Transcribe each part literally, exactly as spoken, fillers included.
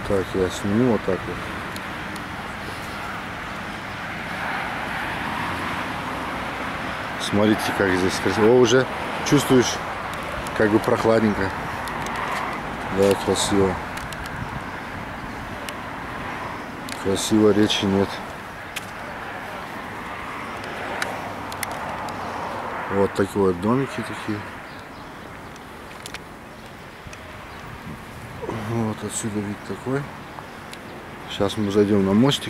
Так, я сниму вот так вот. Смотрите, как здесь красиво. О, уже чувствуешь, как бы прохладненько. Да, красиво. Красиво, речи нет. Вот такие вот домики такие. Вот отсюда вид такой. Сейчас мы зайдем на мостик.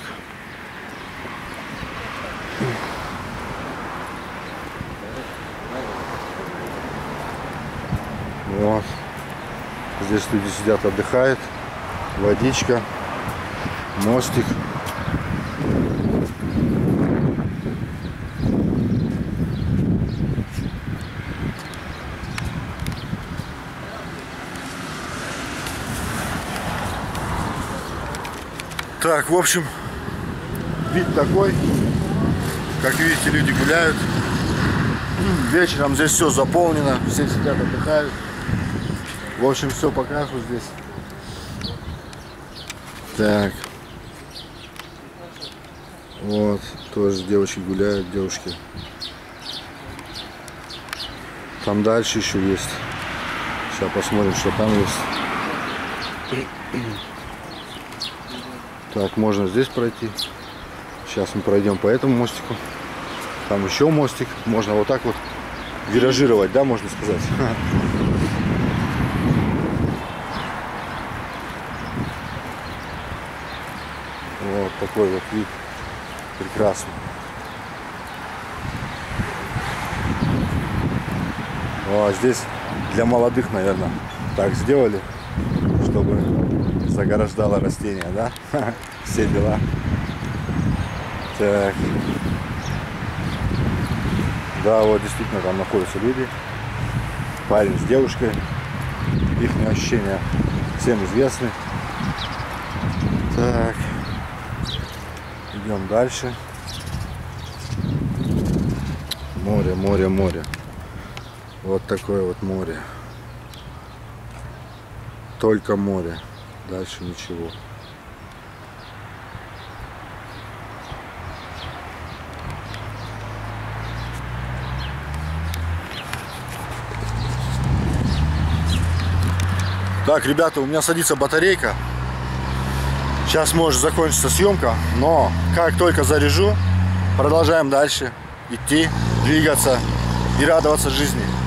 Вот. Здесь люди сидят, отдыхают. Водичка. Мостик. Так, в общем, вид такой. Как видите, люди гуляют. Вечером здесь все заполнено, все сидят, отдыхают. В общем, все покажу здесь. Так. Вот, тоже девочки гуляют, девушки. Там дальше еще есть. Сейчас посмотрим, что там есть. Так, можно здесь пройти. Сейчас мы пройдем по этому мостику. Там еще мостик. Можно вот так вот виражировать, да, можно сказать. Вот такой вот вид. Прекрасно. О, здесь для молодых, наверное, так сделали, чтобы заграждало растение, да? Все дела. Так. Да, вот действительно там находятся люди. Парень с девушкой. Их ощущения всем известны. Так. Идем дальше. Море, море, море. Вот такое вот море. Только море. Дальше ничего. Так, ребята, у меня садится батарейка. Сейчас может закончиться съемка, но как только заряжу, продолжаем дальше идти, двигаться и радоваться жизни.